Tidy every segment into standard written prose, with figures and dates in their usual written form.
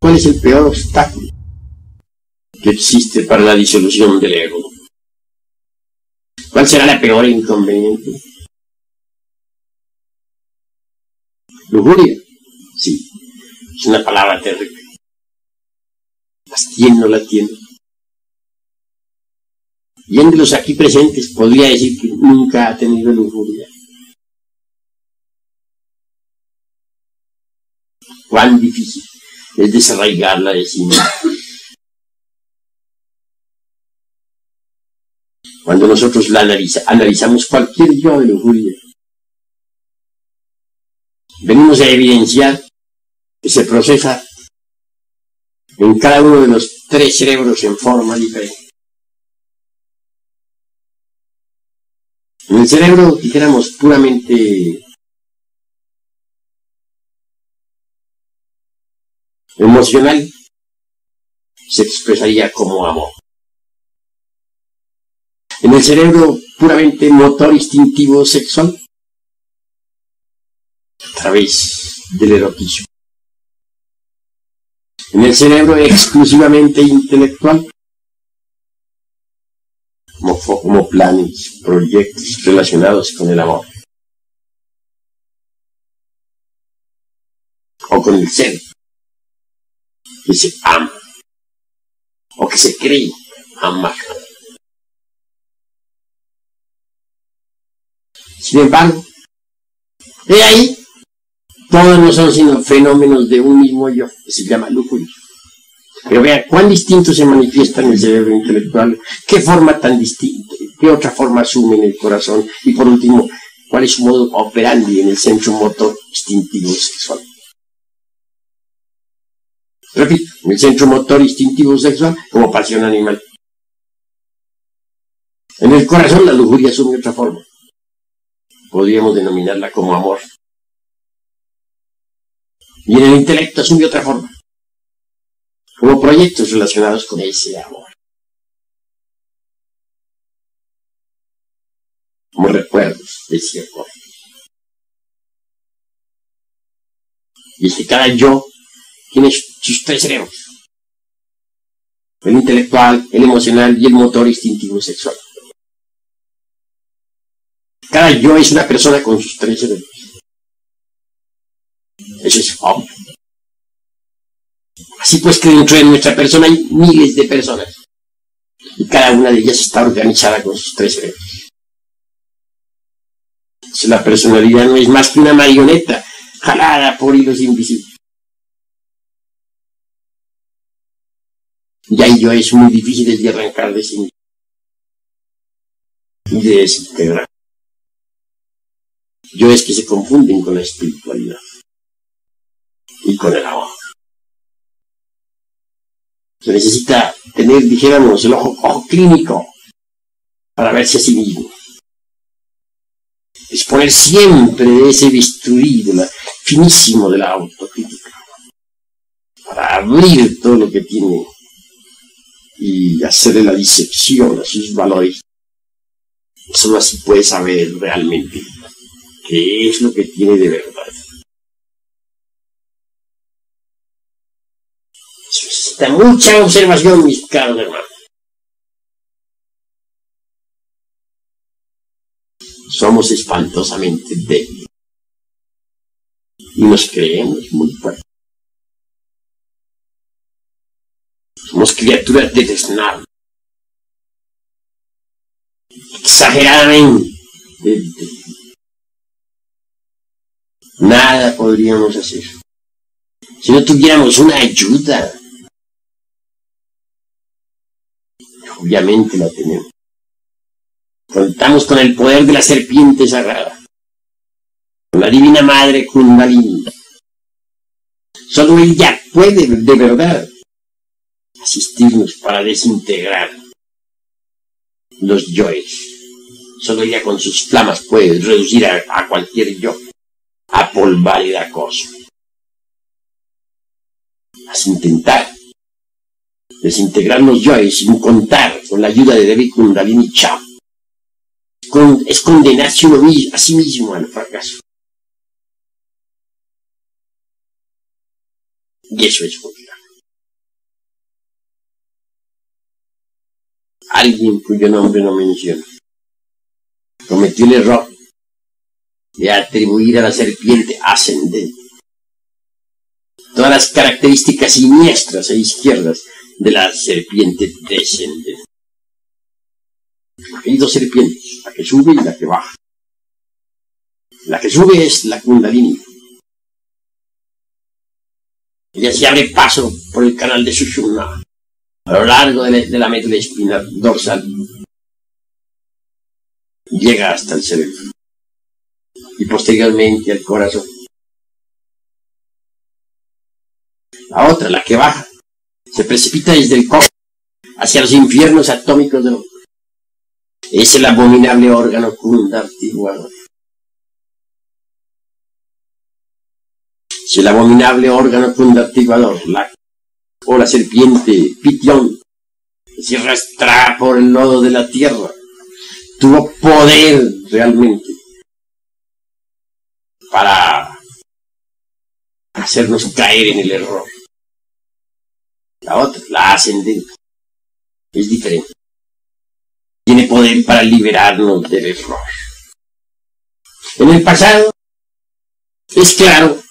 ¿Cuál es el peor obstáculo que existe para la disolución del ego? ¿Cuál será la peor inconveniente? Lujuria. Sí, es una palabra terrible. Mas ¿quién no la tiene? ¿Quién de los aquí presentes podría decir que nunca ha tenido lujuria? Cuán difícil es desarraigarla de sí mismo. Cuando nosotros la analizamos cualquier yo de lujuria, venimos a evidenciar que se procesa en cada uno de los tres cerebros en forma diferente. En el cerebro, dijéramos, puramente emocional, se expresaría como amor. En el cerebro puramente motor instintivo sexual, a través del erotismo. En el cerebro exclusivamente intelectual, como planes, proyectos relacionados con el amor. O con el ser, que se ama, o que se cree amar. Sin embargo, de ahí, todos no son sino fenómenos de un mismo yo, que se llama lujuria. Pero vean cuán distinto se manifiesta en el cerebro intelectual, qué forma tan distinta, qué otra forma asume en el corazón, y por último, cuál es su modo operandi en el centro motor instintivo sexual. Repito, en el centro motor instintivo sexual como pasión animal. En el corazón la lujuria asume otra forma. Podríamos denominarla como amor. Y en el intelecto asume otra forma, como proyectos relacionados con ese amor. Como recuerdos de ese amor. Y es que cada yo tiene sus tres cerebros. El intelectual, el emocional y el motor instintivo sexual. Cada yo es una persona con sus tres cerebros. Eso es obvio. Así pues que dentro de nuestra persona hay miles de personas. Y cada una de ellas está organizada con sus tres cerebros. Entonces, la personalidad no es más que una marioneta jalada por hilos invisibles. Y ahí yo es muy difícil de arrancar de sí mismo. Y de desintegrar. Yo es que se confunden con la espiritualidad. Y con el amor. Se necesita tener, dijéramos, el ojo clínico para verse a sí mismo. Disponer siempre de ese bisturí finísimo de la autocrítica. Para abrir todo lo que tiene y hacerle la disección a sus valores. Solo así puede saber realmente qué es lo que tiene de verdad. Se necesita mucha observación, mis caros hermanos. Somos espantosamente débiles. Y nos creemos muy fuertes. Somos criaturas desnadas. Exageradamente débiles. Nada podríamos hacer si no tuviéramos una ayuda. Obviamente la tenemos. Contamos con el poder de la serpiente sagrada, con la divina madre Kundalini. Solo ella puede de verdad asistirnos para desintegrar los yoes. Solo ella con sus flamas puede reducir a cualquier yo a polvárida cosa. Haz intentar desintegrar los yoes sin contar con la ayuda de Devi Kundalini Cham. Es condenarse uno a sí mismo al fracaso. Y eso es juzgar. alguien cuyo nombre no menciono cometió el error de atribuir a la serpiente ascendente todas las características siniestras e izquierdas de la serpiente descendente. Hay dos serpientes, la que sube y la que baja. La que sube es la Kundalini. Ella se abre paso por el canal de Sushumna, a lo largo de la médula espinal dorsal. Llega hasta el cerebro y posteriormente al corazón. La otra, la que baja, se precipita desde el coxis hacia los infiernos atómicos del hombre. Es el abominable órgano kundartiguador. Es el abominable órgano kundartiguador, o la serpiente Pitión, que se arrastra por el lodo de la tierra. Tuvo poder realmente para hacernos caer en el error. La otra, la ascendente, es diferente. Tiene poder para liberarnos del error. En el pasado, es claro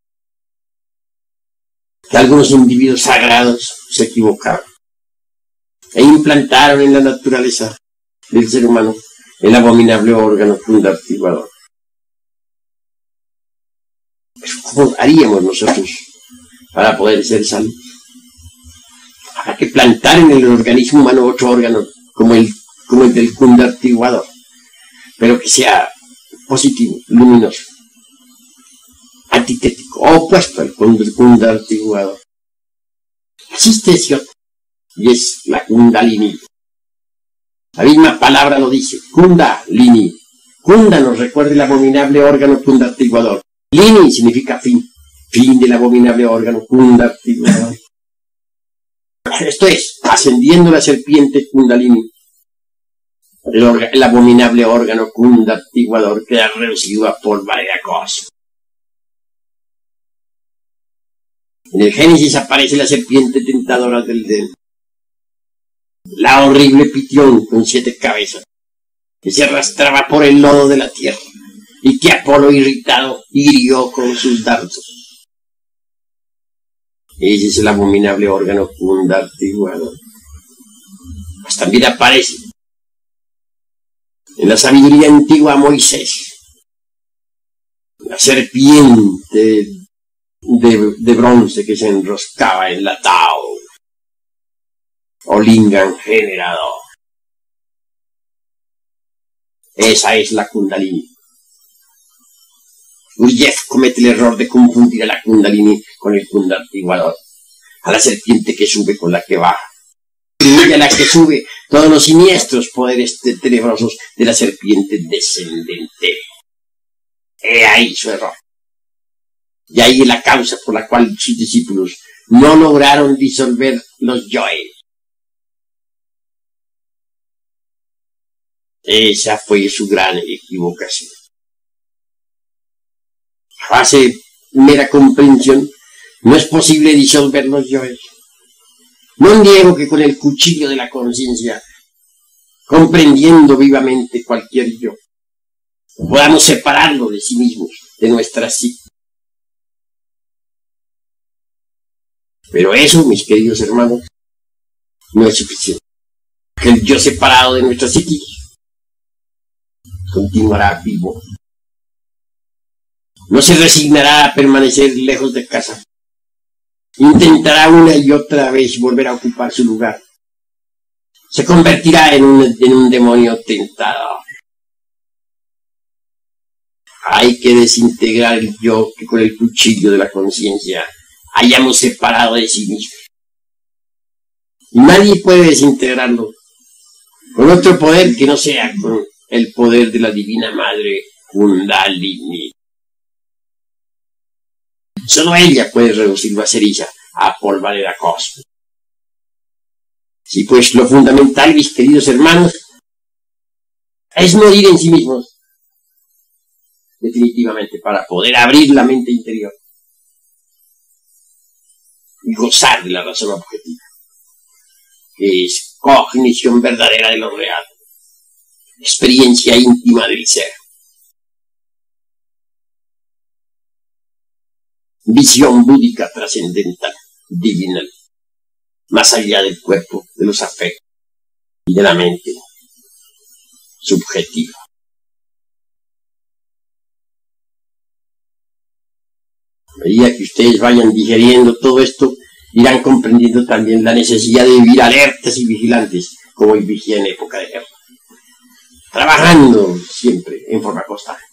que algunos individuos sagrados se equivocaron e implantaron en la naturaleza del ser humano el abominable órgano kundartiguador. ¿Cómo haríamos nosotros para poder ser salvos? Habrá que plantar en el organismo humano otro órgano como el del kundartiguador, pero que sea positivo, luminoso, antitético, opuesto al kundartiguador. Existe ese otro, y es la Kundalini. La misma palabra lo dice, Kundalini. Kunda nos recuerda el abominable órgano kundartiguador. Lini significa fin, fin del abominable órgano kundartiguador. Esto es, ascendiendo la serpiente Kundalini, el abominable órgano kundartiguador queda reducido a polvareda cósmica. En el Génesis aparece la serpiente tentadora del Edén, la horrible Pitión con 7 cabezas, que se arrastraba por el lodo de la tierra y que Apolo irritado hirió con sus dardos. Ese es el abominable órgano kundartiguador. Pues también aparece en la sabiduría antigua Moisés, la serpiente de bronce que se enroscaba en la Tao, o Lingam generador. Esa es la Kundalini. Gurdjieff comete el error de confundir a la Kundalini con el kundartiguador, a la serpiente que sube con la que baja. Y a la que sube todos los siniestros poderes tenebrosos de la serpiente descendente. He ahí su error. Y ahí es la causa por la cual sus discípulos no lograron disolver los yoes. Esa fue su gran equivocación. A base de mera comprensión, no es posible disolver los yoes. No niego que con el cuchillo de la conciencia, comprendiendo vivamente cualquier yo, podamos separarlo de sí mismos, de nuestra psique. Pero eso, mis queridos hermanos, no es suficiente. Que el yo separado de nuestra psique continuará vivo. No se resignará a permanecer lejos de casa. Intentará una y otra vez volver a ocupar su lugar. Se convertirá en un demonio tentador. Hay que desintegrar el yo que con el cuchillo de la conciencia hayamos separado de sí mismo. Y nadie puede desintegrarlo con otro poder que no sea con el poder de la Divina Madre Kundalini. Solo ella puede reducirlo a ceniza, a polvareda cósmica. Sí, pues lo fundamental, mis queridos hermanos, es morir en sí mismos, definitivamente, para poder abrir la mente interior y gozar de la razón objetiva, que es cognición verdadera de lo real, experiencia íntima del ser, visión búdica trascendental, divinal, más allá del cuerpo, de los afectos y de la mente subjetiva. A medida que ustedes vayan digeriendo todo esto, irán comprendiendo también la necesidad de vivir alertas y vigilantes, como hoy vigía en época de guerra, trabajando siempre en forma constante.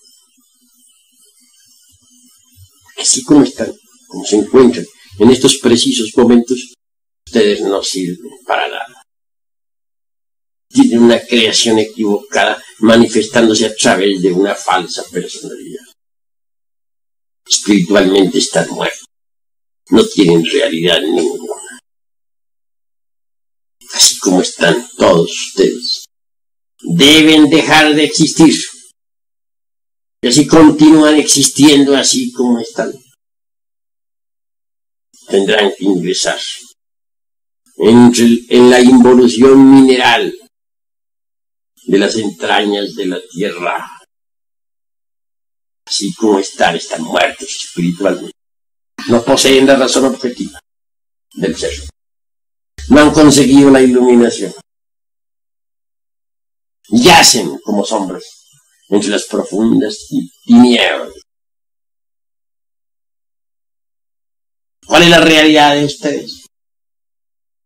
Así como están, como se encuentran en estos precisos momentos, ustedes no sirven para nada. Tienen una creación equivocada manifestándose a través de una falsa personalidad. Espiritualmente están muertos. No tienen realidad ninguna. Así como están todos ustedes, deben dejar de existir. Y así continúan existiendo así como están. Tendrán que ingresar en la involución mineral de las entrañas de la tierra. Así como están muertos espiritualmente. No poseen la razón objetiva del ser. No han conseguido la iluminación. Yacen como sombras entre las profundas tinieblas. ¿Cuál es la realidad de ustedes?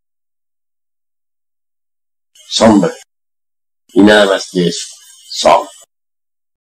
Sombra. Y nada más que eso. Sombra.